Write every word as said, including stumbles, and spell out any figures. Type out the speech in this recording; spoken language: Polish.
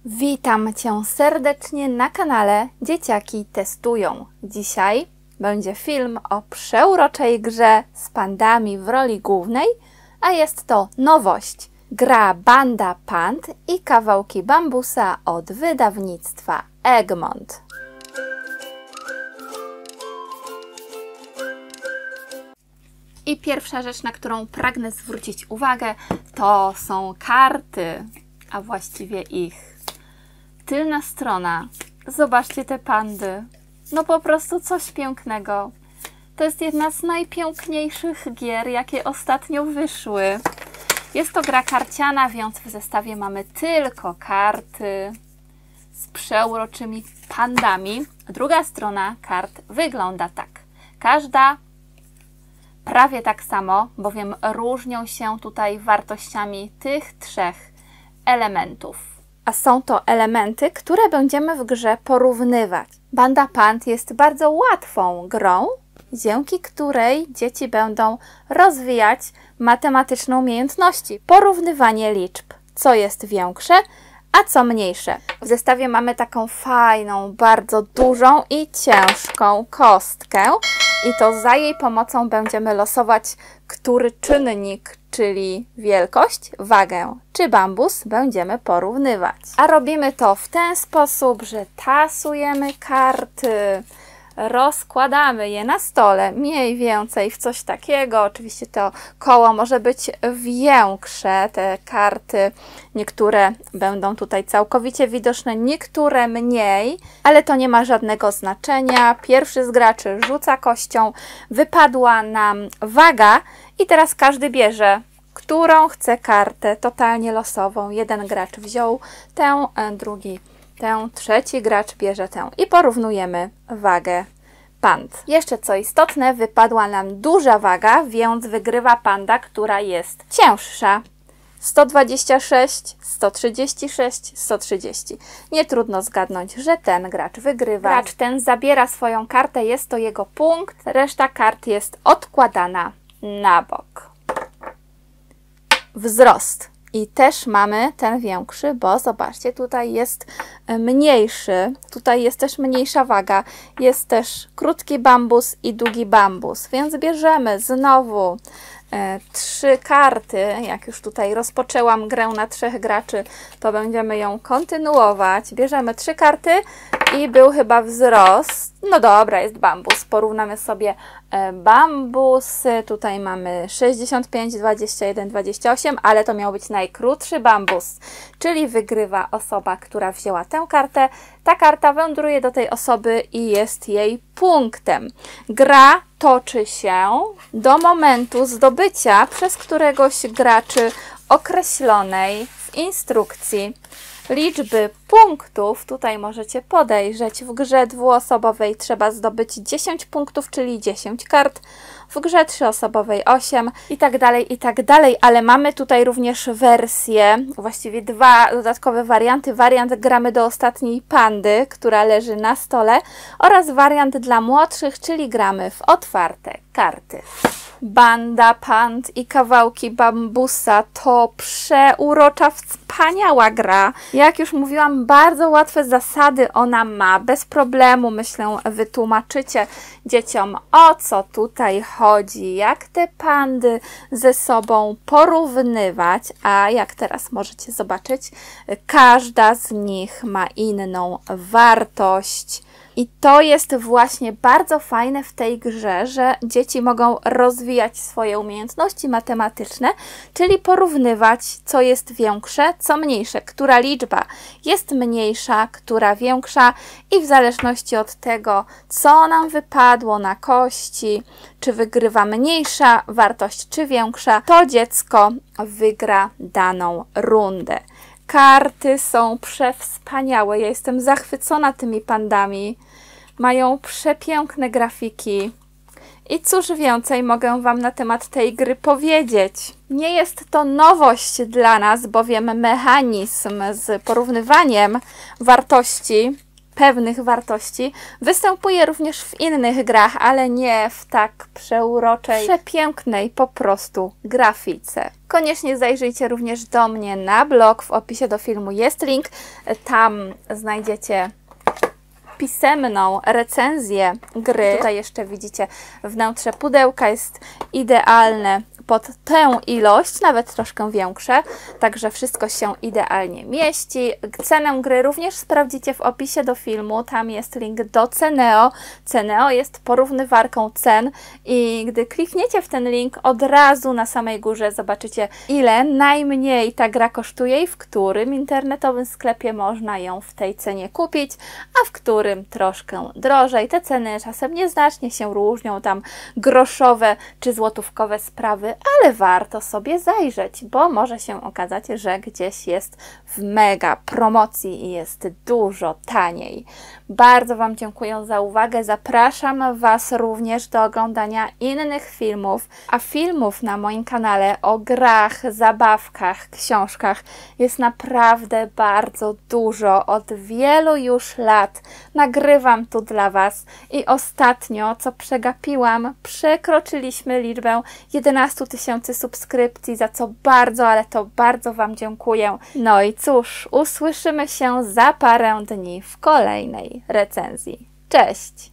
Witam Cię serdecznie na kanale Dzieciaki Testują. Dzisiaj będzie film o przeuroczej grze z pandami w roli głównej, a jest to nowość. Gra Banda Pand i kawałki bambusa od wydawnictwa Egmont. I pierwsza rzecz, na którą pragnę zwrócić uwagę, to są karty, a właściwie ich tylna strona. Zobaczcie te pandy. No po prostu coś pięknego. To jest jedna z najpiękniejszych gier, jakie ostatnio wyszły. Jest to gra karciana, więc w zestawie mamy tylko karty z przeuroczymi pandami. Druga strona kart wygląda tak. Każda prawie tak samo, bowiem różnią się tutaj wartościami tych trzech elementów. A są to elementy, które będziemy w grze porównywać. Banda Pand jest bardzo łatwą grą, dzięki której dzieci będą rozwijać matematyczne umiejętności. Porównywanie liczb, co jest większe, a co mniejsze. W zestawie mamy taką fajną, bardzo dużą i ciężką kostkę i to za jej pomocą będziemy losować, który czynnik, czyli wielkość, wagę czy bambus będziemy porównywać. A robimy to w ten sposób, że tasujemy karty, rozkładamy je na stole, mniej więcej w coś takiego. Oczywiście to koło może być większe, te karty, niektóre będą tutaj całkowicie widoczne, niektóre mniej, ale to nie ma żadnego znaczenia. Pierwszy z graczy rzuca kością, wypadła nam waga i teraz każdy bierze, którą chce kartę, totalnie losową. Jeden gracz wziął tę, drugi tę, trzeci gracz bierze tę i porównujemy wagę pand. Jeszcze co istotne, wypadła nam duża waga, więc wygrywa panda, która jest cięższa. sto dwadzieścia sześć, sto trzydzieści sześć, sto trzydzieści. Nie trudno zgadnąć, że ten gracz wygrywa. Gracz ten zabiera swoją kartę, jest to jego punkt, reszta kart jest odkładana na bok. Wzrost. I też mamy ten większy, bo zobaczcie, tutaj jest mniejszy, tutaj jest też mniejsza waga, jest też krótki bambus i długi bambus, więc bierzemy znowu e, trzy karty. Jak już tutaj rozpoczęłam grę na trzech graczy, to będziemy ją kontynuować. Bierzemy trzy karty i był chyba wzrost. No dobra, jest bambus. Porównamy sobie bambusy. Tutaj mamy sześćdziesiąt pięć, dwadzieścia jeden, dwadzieścia osiem, ale to miał być najkrótszy bambus, czyli wygrywa osoba, która wzięła tę kartę. Ta karta wędruje do tej osoby i jest jej punktem. Gra toczy się do momentu zdobycia przez któregoś graczy określonej w instrukcji liczby punktów. Tutaj możecie podejrzeć, w grze dwuosobowej trzeba zdobyć dziesięć punktów, czyli dziesięć kart, w grze trzyosobowej osiem i tak dalej, i tak dalej, ale mamy tutaj również wersje, właściwie dwa dodatkowe warianty. Wariant gramy do ostatniej pandy, która leży na stole, oraz wariant dla młodszych, czyli gramy w otwarte karty. Banda Pand i kawałki bambusa to przeurocza, wspaniała gra. Jak już mówiłam, bardzo łatwe zasady ona ma. Bez problemu, myślę, wytłumaczycie dzieciom, o co tutaj chodzi, jak te pandy ze sobą porównywać, a jak teraz możecie zobaczyć, każda z nich ma inną wartość. I to jest właśnie bardzo fajne w tej grze, że dzieci mogą rozwijać swoje umiejętności matematyczne, czyli porównywać, co jest większe, co mniejsze, która liczba jest mniejsza, która większa i w zależności od tego, co nam wypadło na kości, czy wygrywa mniejsza wartość, czy większa, to dziecko wygra daną rundę. Karty są przewspaniałe. Ja jestem zachwycona tymi pandami. Mają przepiękne grafiki. I cóż więcej mogę Wam na temat tej gry powiedzieć? Nie jest to nowość dla nas, bowiem mechanizm z porównywaniem wartości pewnych wartości występuje również w innych grach, ale nie w tak przeuroczej, przepięknej po prostu grafice. Koniecznie zajrzyjcie również do mnie na blog, w opisie do filmu jest link, tam znajdziecie pisemną recenzję gry. Tutaj jeszcze widzicie wnętrze pudełka jest idealne pod tę ilość, nawet troszkę większe, także wszystko się idealnie mieści. Cenę gry również sprawdzicie w opisie do filmu, tam jest link do Ceneo. Ceneo jest porównywarką cen i gdy klikniecie w ten link, od razu na samej górze zobaczycie, ile najmniej ta gra kosztuje i w którym internetowym sklepie można ją w tej cenie kupić, a w którym troszkę drożej. Te ceny czasem nieznacznie się różnią, tam groszowe czy złotówkowe sprawy, ale warto sobie zajrzeć, bo może się okazać, że gdzieś jest w mega promocji i jest dużo taniej. Bardzo Wam dziękuję za uwagę. Zapraszam Was również do oglądania innych filmów, a filmów na moim kanale o grach, zabawkach, książkach jest naprawdę bardzo dużo. Od wielu już lat nagrywam tu dla Was i ostatnio, co przegapiłam, przekroczyliśmy liczbę jedenastu tysięcy subskrypcji, za co bardzo, ale to bardzo Wam dziękuję. No i cóż, usłyszymy się za parę dni w kolejnej recenzji. Cześć!